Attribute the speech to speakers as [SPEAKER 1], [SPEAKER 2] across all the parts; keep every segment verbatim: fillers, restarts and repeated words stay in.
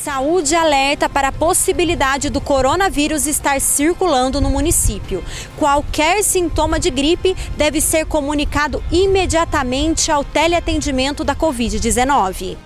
[SPEAKER 1] Saúde alerta para a possibilidade do coronavírus estar circulando no município. Qualquer sintoma de gripe deve ser comunicado imediatamente ao teleatendimento da Covid dezenove.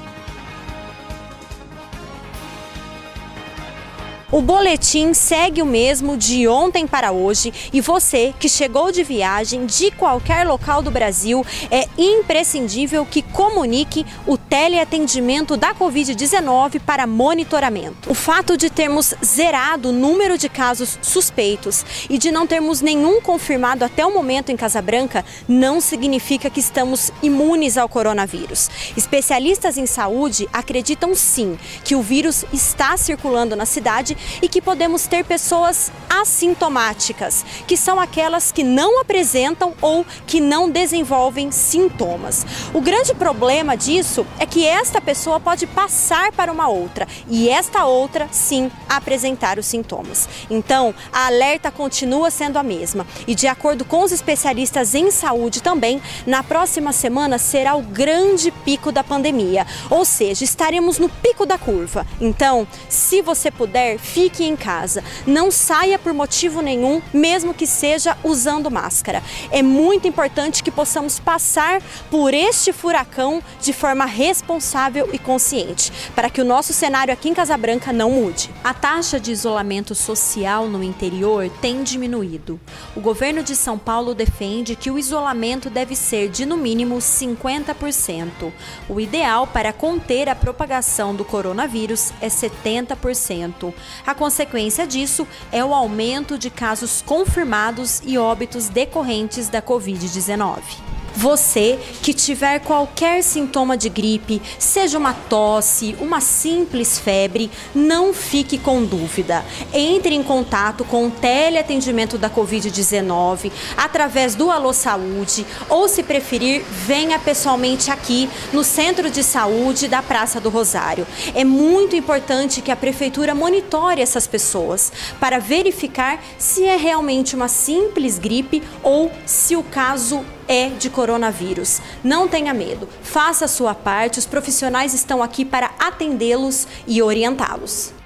[SPEAKER 1] O boletim segue o mesmo de ontem para hoje e você que chegou de viagem de qualquer local do Brasil, é imprescindível que comunique o teleatendimento da Covid dezenove para monitoramento. O fato de termos zerado o número de casos suspeitos e de não termos nenhum confirmado até o momento em Casa Branca não significa que estamos imunes ao coronavírus. Especialistas em saúde acreditam sim que o vírus está circulando na cidade e que podemos ter pessoas assintomáticas, que são aquelas que não apresentam ou que não desenvolvem sintomas. O grande problema disso é que esta pessoa pode passar para uma outra e esta outra, sim, apresentar os sintomas. Então, a alerta continua sendo a mesma e, de acordo com os especialistas em saúde também, na próxima semana será o grande pico da pandemia, ou seja, estaremos no pico da curva. Então, se você puder, fique em casa, não saia por motivo nenhum, mesmo que seja usando máscara. É muito importante que possamos passar por este furacão de forma responsável e consciente, para que o nosso cenário aqui em Casa Branca não mude. A taxa de isolamento social no interior tem diminuído. O governo de São Paulo defende que o isolamento deve ser de no mínimo cinquenta por cento. O ideal para conter a propagação do coronavírus é setenta por cento. A consequência disso é o aumento de casos confirmados e óbitos decorrentes da Covid dezenove. Você que tiver qualquer sintoma de gripe, seja uma tosse, uma simples febre, não fique com dúvida. Entre em contato com o teleatendimento da Covid dezenove através do Alô Saúde ou, se preferir, venha pessoalmente aqui no Centro de Saúde da Praça do Rosário. É muito importante que a Prefeitura monitore essas pessoas para verificar se é realmente uma simples gripe ou se o caso é de coronavírus. Não tenha medo, faça a sua parte, os profissionais estão aqui para atendê-los e orientá-los.